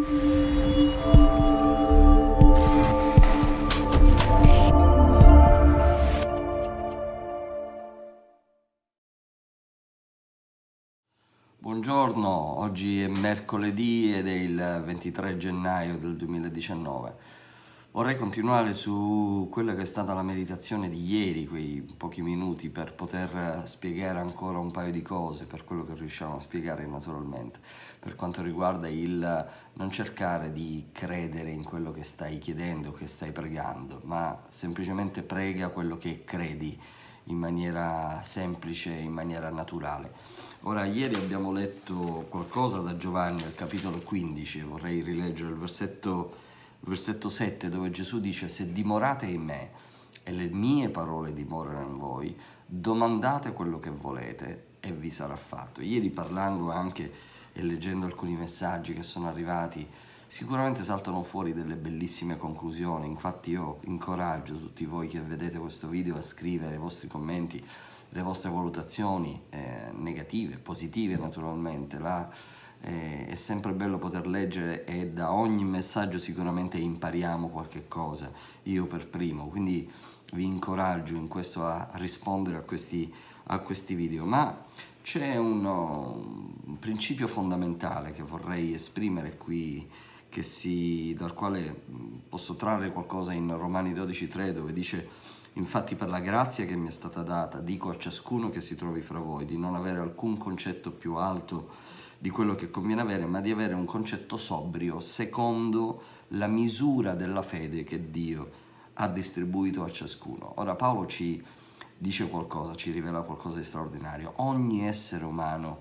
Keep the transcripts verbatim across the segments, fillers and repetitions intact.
Buongiorno, oggi è mercoledì ed è il ventitré gennaio del duemiladiciannove. Vorrei continuare su quella che è stata la meditazione di ieri, quei pochi minuti, per poter spiegare ancora un paio di cose, per quello che riusciamo a spiegare naturalmente, per quanto riguarda il non cercare di credere in quello che stai chiedendo, che stai pregando, ma semplicemente prega quello che credi in maniera semplice, in maniera naturale. Ora, ieri abbiamo letto qualcosa da Giovanni al capitolo quindici, vorrei rileggere il versetto, il versetto sette, dove Gesù dice: se dimorate in me e le mie parole dimorano in voi, domandate quello che volete e vi sarà fatto. Ieri, parlando anche e leggendo alcuni messaggi che sono arrivati, sicuramente saltano fuori delle bellissime conclusioni. Infatti io incoraggio tutti voi che vedete questo video a scrivere i vostri commenti, le vostre valutazioni eh, negative, positive naturalmente. La, eh, è sempre bello poter leggere e da ogni messaggio sicuramente impariamo qualche cosa, io per primo, quindi vi incoraggio in questo a rispondere a questi, a questi video. Ma c'è uno, un principio fondamentale che vorrei esprimere qui, che si, dal quale posso trarre qualcosa in Romani dodici tre, dove dice: infatti per la grazia che mi è stata data dico a ciascuno che si trovi fra voi di non avere alcun concetto più alto di quello che conviene avere, ma di avere un concetto sobrio secondo la misura della fede che Dio ha distribuito a ciascuno. Ora Paolo ci dice qualcosa, ci rivela qualcosa di straordinario. Ogni essere umano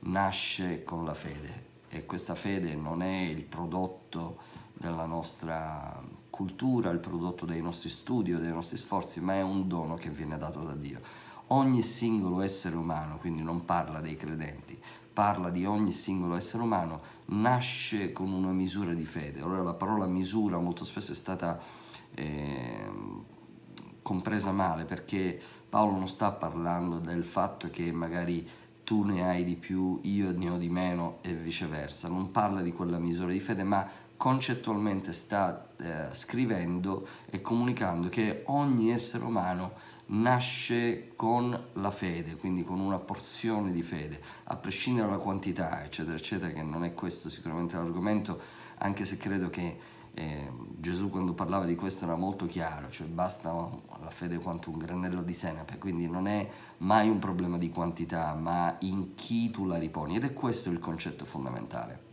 nasce con la fede e questa fede non è il prodotto della nostra cultura, il prodotto dei nostri studi o dei nostri sforzi, ma è un dono che viene dato da Dio. Ogni singolo essere umano, quindi non parla dei credenti, parla di ogni singolo essere umano, nasce con una misura di fede. Ora la parola misura molto spesso è stata eh, compresa male, perché Paolo non sta parlando del fatto che magari tu ne hai di più, io ne ho di meno e viceversa. Non parla di quella misura di fede, ma concettualmente sta eh, scrivendo e comunicando che ogni essere umano nasce con la fede, quindi con una porzione di fede, a prescindere dalla quantità, eccetera, eccetera, che non è questo sicuramente l'argomento, anche se credo che eh, Gesù, quando parlava di questo, era molto chiaro, cioè basta la fede quanto un granello di senape, quindi non è mai un problema di quantità, ma in chi tu la riponi, ed è questo il concetto fondamentale.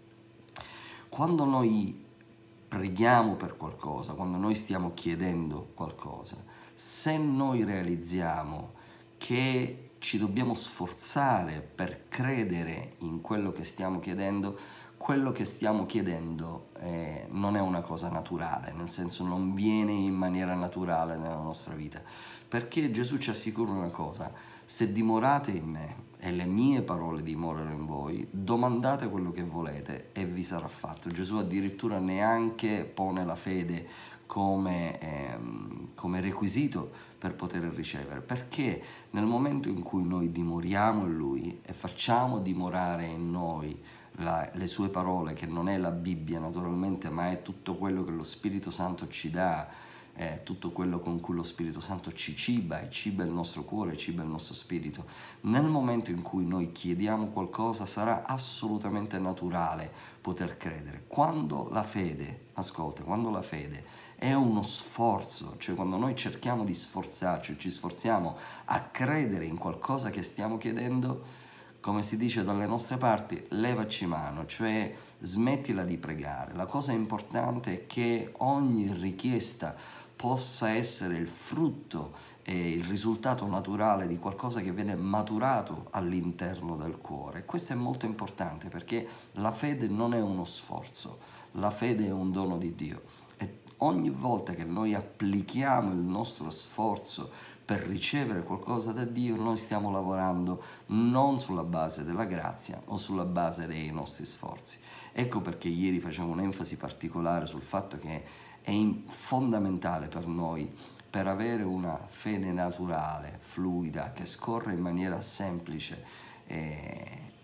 Quando noi preghiamo per qualcosa, quando noi stiamo chiedendo qualcosa, se noi realizziamo che ci dobbiamo sforzare per credere in quello che stiamo chiedendo, quello che stiamo chiedendo eh, non è una cosa naturale, nel senso non viene in maniera naturale nella nostra vita, perché Gesù ci assicura una cosa: se dimorate in me e le mie parole dimorano in voi, domandate quello che volete e vi sarà fatto. Gesù addirittura neanche pone la fede come, ehm, come requisito per poter ricevere, perché nel momento in cui noi dimoriamo in Lui e facciamo dimorare in noi la, le sue parole, che non è la Bibbia naturalmente, ma è tutto quello che lo Spirito Santo ci dà, è tutto quello con cui lo Spirito Santo ci ciba, e ciba il nostro cuore, ciba il nostro spirito. Nel momento in cui noi chiediamo qualcosa sarà assolutamente naturale poter credere. Quando la fede, ascolta, quando la fede è uno sforzo, cioè quando noi cerchiamo di sforzarci, ci sforziamo a credere in qualcosa che stiamo chiedendo, come si dice dalle nostre parti, levaci mano, cioè smettila di pregare. La cosa importante è che ogni richiesta possa essere il frutto e il risultato naturale di qualcosa che viene maturato all'interno del cuore. Questo è molto importante, perché la fede non è uno sforzo, la fede è un dono di Dio. E ogni volta che noi applichiamo il nostro sforzo per ricevere qualcosa da Dio, noi stiamo lavorando non sulla base della grazia o sulla base dei nostri sforzi. Ecco perché ieri facevo un'enfasi particolare sul fatto che è fondamentale per noi, per avere una fede naturale, fluida, che scorre in maniera semplice, eh,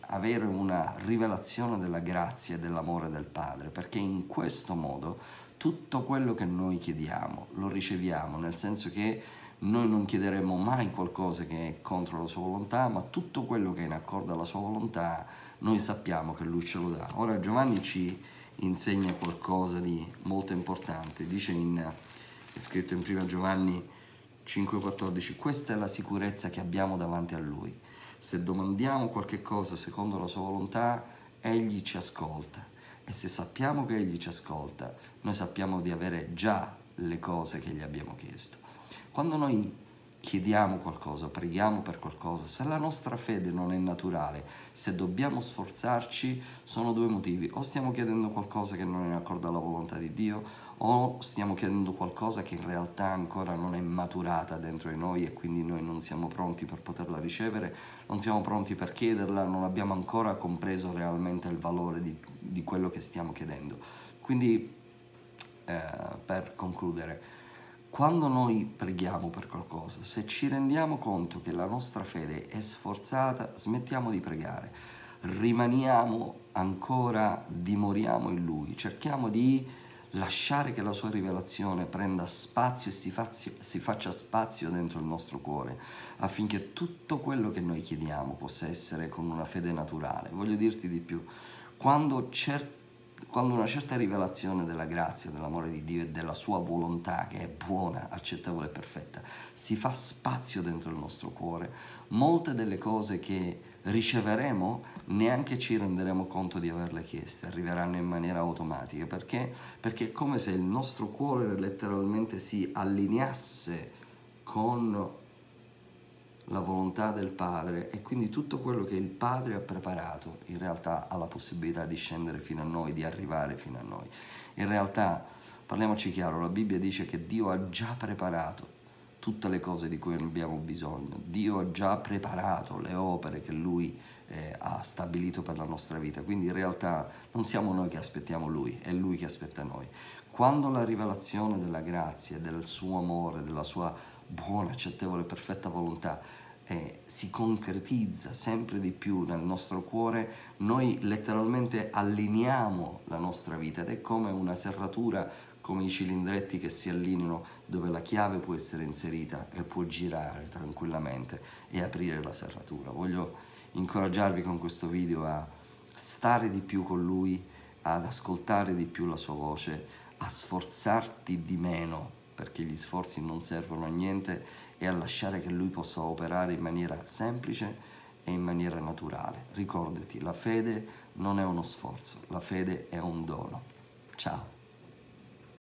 avere una rivelazione della grazia e dell'amore del Padre, perché in questo modo tutto quello che noi chiediamo lo riceviamo, nel senso che noi non chiederemo mai qualcosa che è contro la sua volontà, ma tutto quello che è in accordo alla sua volontà noi sappiamo che lui ce lo dà. Ora Giovanni ci insegna qualcosa di molto importante, dice in, è scritto in prima Giovanni cinque quattordici: questa è la sicurezza che abbiamo davanti a lui. Se domandiamo qualche cosa secondo la sua volontà, egli ci ascolta. E se sappiamo che egli ci ascolta, noi sappiamo di avere già le cose che gli abbiamo chiesto. Quando noi chiediamo qualcosa, preghiamo per qualcosa, se la nostra fede non è naturale, se dobbiamo sforzarci, sono due motivi: o stiamo chiedendo qualcosa che non è in accordo alla volontà di Dio, o stiamo chiedendo qualcosa che in realtà ancora non è maturata dentro di noi e quindi noi non siamo pronti per poterla ricevere, non siamo pronti per chiederla, non abbiamo ancora compreso realmente il valore di, di quello che stiamo chiedendo. Quindi, eh, per concludere, quando noi preghiamo per qualcosa, se ci rendiamo conto che la nostra fede è sforzata, smettiamo di pregare, rimaniamo ancora, dimoriamo in Lui, cerchiamo di lasciare che la sua rivelazione prenda spazio e si, fazio, si faccia spazio dentro il nostro cuore, affinché tutto quello che noi chiediamo possa essere con una fede naturale. Voglio dirti di più: quando certi Quando una certa rivelazione della grazia, dell'amore di Dio e della sua volontà, che è buona, accettevole e perfetta, si fa spazio dentro il nostro cuore, molte delle cose che riceveremo neanche ci renderemo conto di averle chieste, arriveranno in maniera automatica. Perché? Perché è come se il nostro cuore letteralmente si allineasse con la volontà del Padre, e quindi tutto quello che il Padre ha preparato in realtà ha la possibilità di scendere fino a noi, di arrivare fino a noi. In realtà, parliamoci chiaro, la Bibbia dice che Dio ha già preparato tutte le cose di cui abbiamo bisogno. Dio ha già preparato le opere che Lui eh, ha stabilito per la nostra vita, quindi in realtà non siamo noi che aspettiamo Lui, è Lui che aspetta noi. Quando la rivelazione della grazia, del suo amore, della sua buona, accettevole e perfetta volontà eh, si concretizza sempre di più nel nostro cuore, noi letteralmente allineiamo la nostra vita, ed è come una serratura, come i cilindretti che si allineano, dove la chiave può essere inserita e può girare tranquillamente e aprire la serratura. Voglio incoraggiarvi con questo video a stare di più con Lui, ad ascoltare di più la sua voce, a sforzarti di meno, perché gli sforzi non servono a niente, e a lasciare che Lui possa operare in maniera semplice e in maniera naturale. Ricordati, la fede non è uno sforzo, la fede è un dono. Ciao.